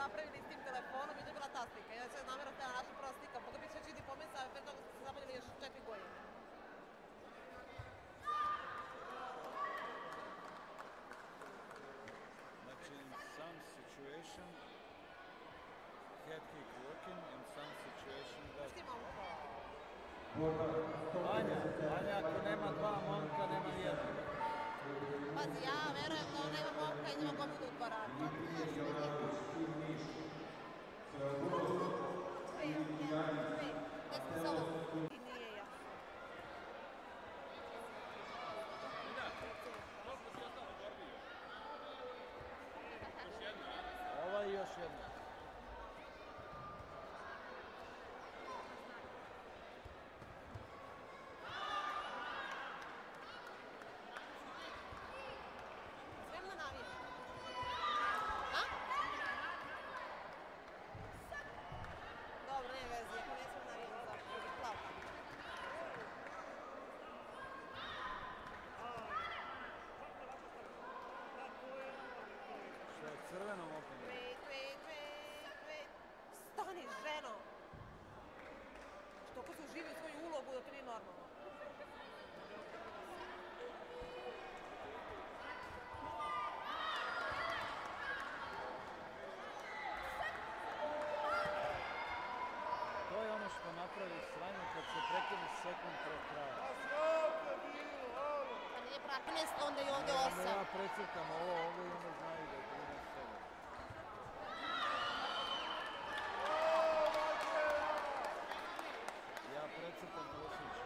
napravili s tim telefonom i to je bila ta slika. Ja se namjerno htjela naša prva slika, pa ga bi sve čini pomesa, a pre toga smo se zabavljali još 4 godine. Znači, in some situation head kick working, in some situation that... Šti momko? Anja, ako nema dva momka, nema nijednog. Pazi, ja verujem da ona ima momka i njima komu da udvara. I nije jasno. Ova i još jedna. Crvenom opet. Stani, ženo! Što ko se uživi u svoju ulogu da to nije normalno. To je ono što napravi sranje kad se prekine sekund pred kraja. Pa nije pra 15, onda i ovdje 8. Ja precrtam ovo ovdje i onda znaju da je 13-7. Ja precrtam prosječno.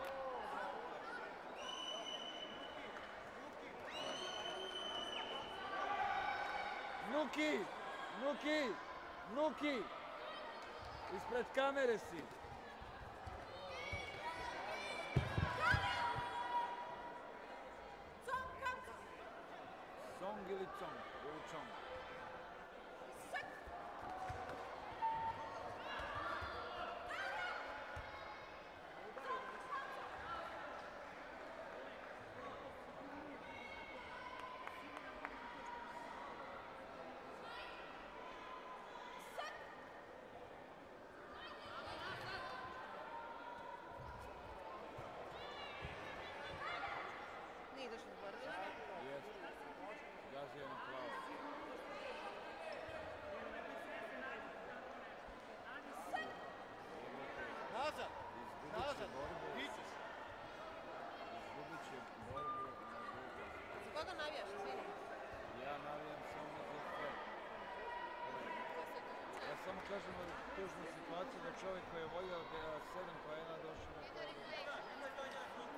Nuki! Nuki! Nuki! Ispred kamere si! Song ili Cong? Ili Chong? Nije došlo do borbe. Jeste. Gazio na plavo. Nazad! Nazad! Izgubit će borbu. Za koga navijaš, izvini? Ja navijam samo za sve. Ja samo kažem tužnu situaciju da čovjek koji je volio 7 poena došao na pobedu.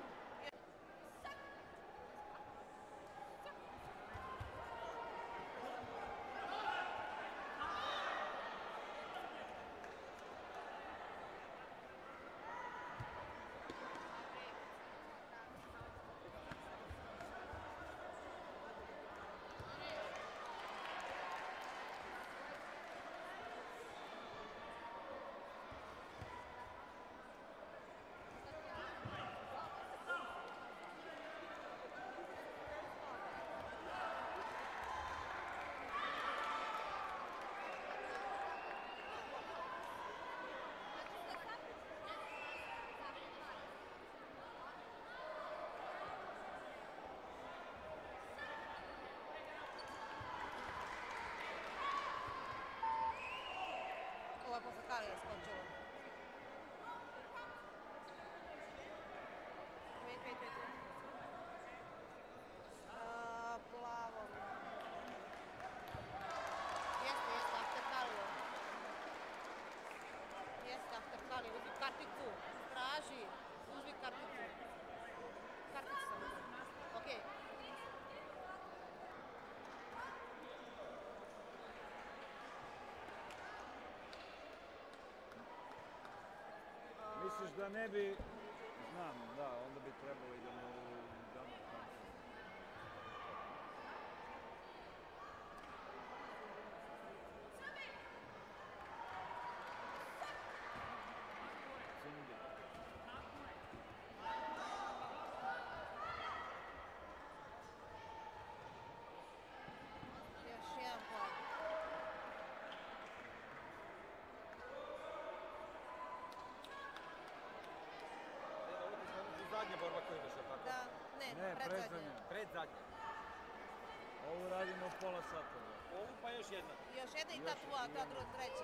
Ovo je posle Kalija skočilo. Wait. Plavo. Jeste, after Kalija. Jeste, after Kalija. Uzmi karticu. Traži. Uzmi karticu. Karticu sam uzmi. Okej. Misliš da ne bi... Znam, da, onda bi trebalo idemo u danu kancu. Cindy. Još jedan pogled. zadnja borba koju ideš, je tako? Da, ne, Ne, predzadnje. predzadnja. Pred zadnja. Ovu radimo pola sata. Da. Ovu pa još jedna. Još jedna i ta tvoja, ta treća.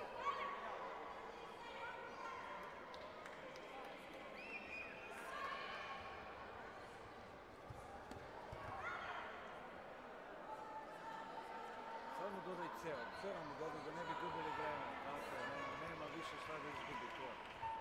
Samo dodaj ceo. Ceo mu dodaj da ne bi gubili vreme. Tako, nema više šta da izgubi to.